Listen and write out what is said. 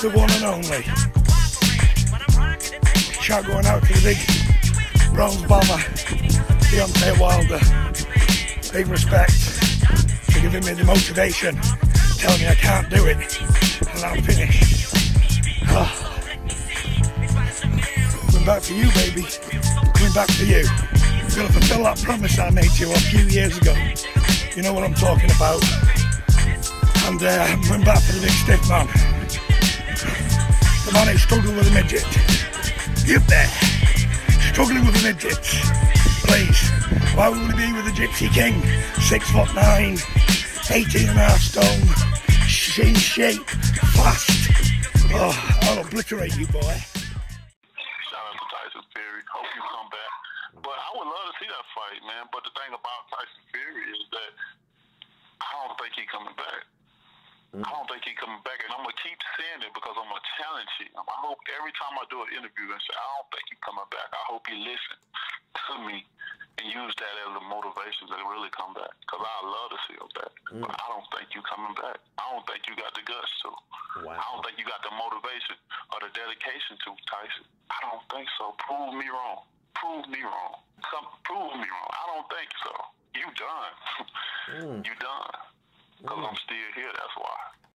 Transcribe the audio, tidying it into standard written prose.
the one and only. Shout going out to the big bronze bomber, Deontay Wilder. Big respect for giving me the motivation, telling me I can't do it, and I'm finished. Coming back for you, baby. Coming back for you. I'm gonna fulfill that promise I made to you a few years ago. You know what I'm talking about. And I'm coming back for the big stiff man. The man who struggled with a midget. You there, struggling with the midgets. Please, why would we be with the Gypsy King? 6'9", 18.5 stone, in shape, fast. Oh, I'll obliterate you, boy. Shout out to Tyson Fury. Hope you come back. But I would love to see that fight, man. But the thing about Tyson Fury is that I don't think he's coming back. I don't think he's coming back, and I'm going to keep saying it because I'm going to challenge him. I hope every time I do an interview and say, I don't think he's coming back, I hope he listen to me and use that as a motivation to really come back, because I love to see him back. But I don't think you coming back. I don't think you got the guts to. Wow. I don't think you got the motivation or the dedication to, Tyson. I don't think so. Prove me wrong. Prove me wrong. Prove me wrong. I don't think so. You done. You done. Because I'm still here, that's why.